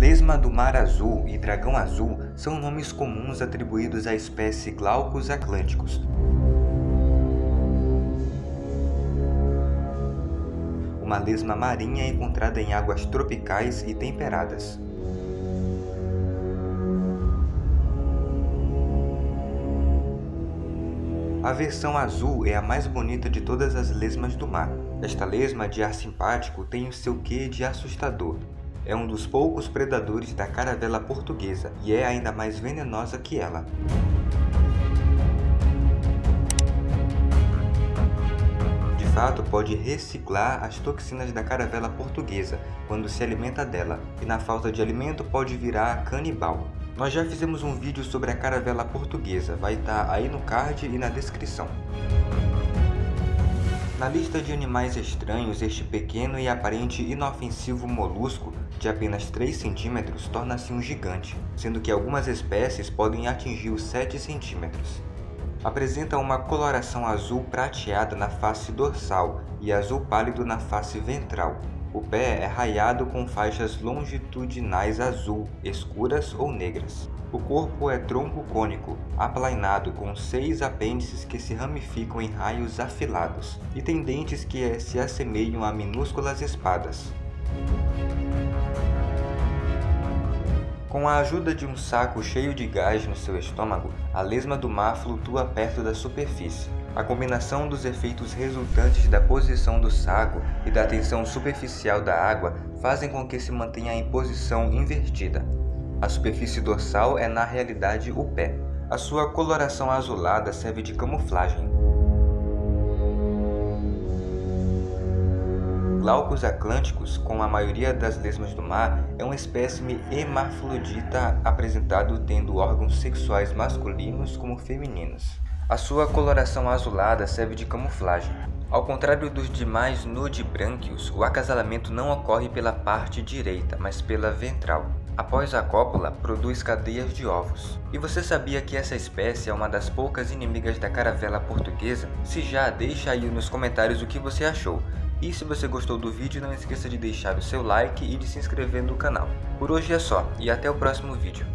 Lesma do mar azul e dragão azul são nomes comuns atribuídos à espécie Glaucus atlanticus. Uma lesma marinha encontrada em águas tropicais e temperadas. A versão azul é a mais bonita de todas as lesmas do mar. Esta lesma de ar simpático tem o seu quê de assustador. É um dos poucos predadores da caravela portuguesa e é ainda mais venenosa que ela. De fato, pode reciclar as toxinas da caravela portuguesa quando se alimenta dela, e na falta de alimento pode virar canibal. Nós já fizemos um vídeo sobre a caravela portuguesa, vai estar aí no card e na descrição. Na lista de animais estranhos, este pequeno e aparente inofensivo molusco de apenas 3 cm torna-se um gigante, sendo que algumas espécies podem atingir os 7 cm. Apresenta uma coloração azul prateada na face dorsal e azul pálido na face ventral. O pé é raiado com faixas longitudinais azul, escuras ou negras. O corpo é tronco cônico, aplainado com 6 apêndices que se ramificam em raios afilados, e tem dentes que se assemelham a minúsculas espadas. Com a ajuda de um saco cheio de gás no seu estômago, a lesma do mar flutua perto da superfície. A combinação dos efeitos resultantes da posição do saco e da tensão superficial da água fazem com que se mantenha em posição invertida. A superfície dorsal é na realidade o pé. A sua coloração azulada serve de camuflagem. Glaucus atlanticus, como a maioria das lesmas do mar, é um espécime hermafrodita apresentado tendo órgãos sexuais masculinos como femininos. A sua coloração azulada serve de camuflagem. Ao contrário dos demais nudibranquios, o acasalamento não ocorre pela parte direita, mas pela ventral. Após a cópula, produz cadeias de ovos. E você sabia que essa espécie é uma das poucas inimigas da caravela portuguesa? Se já, deixa aí nos comentários o que você achou. E se você gostou do vídeo, não esqueça de deixar o seu like e de se inscrever no canal. Por hoje é só, e até o próximo vídeo.